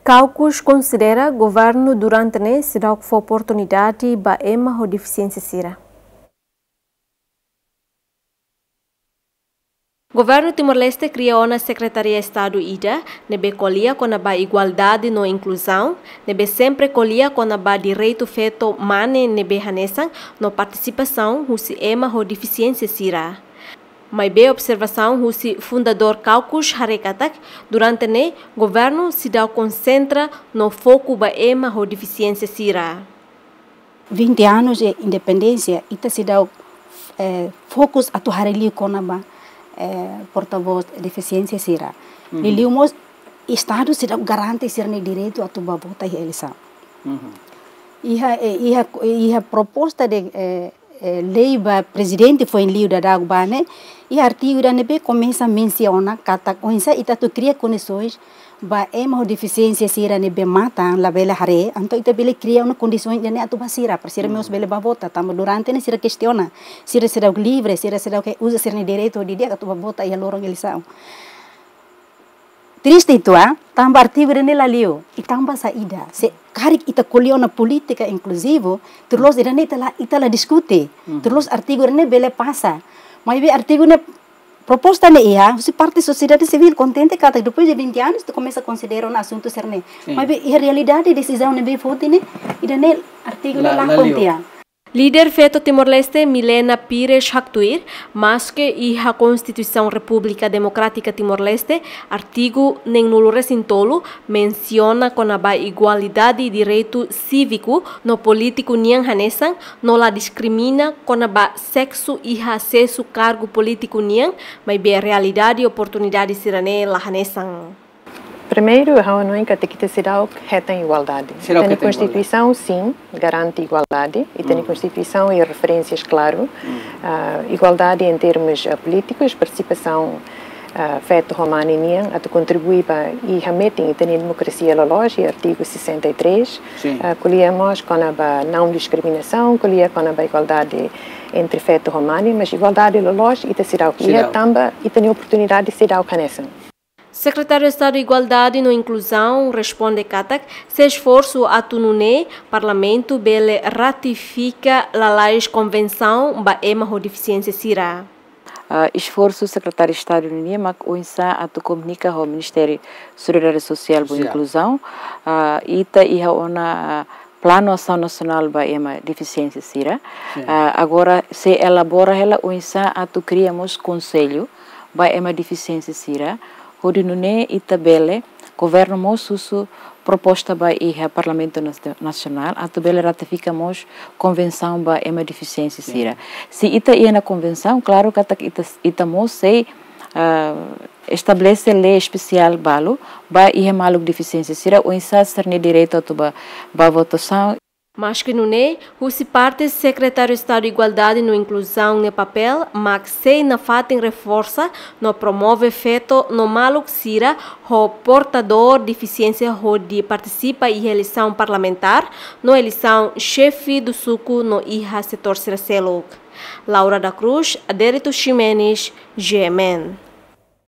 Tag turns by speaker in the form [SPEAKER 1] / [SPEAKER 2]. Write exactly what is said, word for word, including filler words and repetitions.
[SPEAKER 1] Caucus considera governo durante ne se dá oportunidade para ema ou deficiência sira. Governo Timor-Leste criou a Secretaria de Estado I D A, nebe colia com a igualdade no inclusão, nebe sempre colia com a direito feito mane nebe hanesan no participação husi ema ou deficiência sira. Mas bem observação husi fundador Caucus Harekatak, durante ne governo se dá concentra no foco ba ema ou deficiência sira.
[SPEAKER 2] vinte anos de independência, ita se dá eh, fokus atu harili kona ba eh, porta-voz deficiência sira. Uhum. Liliumos Estado se dá garante ser ne direito atu ba vota e eleição. Uhum. Iha iha iha proposta de eh, eh, lei ba presidente foi em liu da dagbane e artigo da nebe começa a mencionar kata onsa ita tu cria condições ba ema deficiência sira nebe mata la bela hare anto ita bele cria uma condições de ne atu basira para sira meus bele babota tamo durante ne sira questiona sira será livre sira será que usa ser ne direito de dia atu babota e lorong eleição triste itu ah tamba artigo de ne la liu e tamba saída se karik ita colheu na política inclusivo terus ida ne ita la ita la discute terus artigo de ne bele passa mas be artigo ne proposta ne ia se parte sociedade civil contente kata depois de vinte anos tu começa a considerar um assunto serne mas be a realidade decisão ne be fonte ne ida ne artigo ne la contia.
[SPEAKER 1] Líder feto Timor-Leste Milena Pires Haktuir, mas que iha Constituição República Democrática Timor-Leste, artigo nem nulo recintolo, menciona com a igualdade de direito cívico no político niang hanesan, não la discrimina com a sexo e acesso cargo político niang, mas bem a realidade e oportunidade sirane la hanesan.
[SPEAKER 3] Primeiro, a não que se dá que tem igualdade. Tem a Constituição, sim, garante igualdade. E tem a Constituição e referências, claro. Hum. Uh, igualdade em termos uh, políticos, participação uh, feito romano e nian, a contribuir para e remetem e tem a democracia lológica, artigo sessenta e três. Uh, colhemos com a não discriminação, colhemos com a igualdade entre feto romano, mas igualdade lológica e se dá o que é também e tem a oportunidade de se dar o que
[SPEAKER 1] Secretário de Estado de Igualdade e Inclusão responde Katak, se esforço atunune, Parlamento bele ratifica a lei convenção ba ema ho deficiência sira.
[SPEAKER 4] Uh, esforço Secretário de Estado de Unia, mas o insa atu comunica ao Ministério Solidariedade Social e Inclusão, uh, ita iha ona uh, Plano Ação Nacional ba ema deficiência sira. Uh, agora se elabora ela o insa atu criamos conselho ba ema deficiência sira. Hodi nune itabele governo mosusu proposta ba iha Parlamento Nacional atabele ratificamos convenção ba ema deficiência sira. Se ita ia na convenção, claro que ita ita mo sei uh, estabelece lei especial balo ba iha malu deficiência sira o insa ser direito a ba ba votação.
[SPEAKER 1] Mas que não é, o se parte Secretário de Estado de Igualdade e Inclusão no papel, mas se na fatem reforça, no promove feito no maluk sira, o portador de deficiência o de participa em eleição parlamentar, no eleição chefe do suco no iha setor siraseluk. Laura da Cruz, Adérito Ximenes, G M N.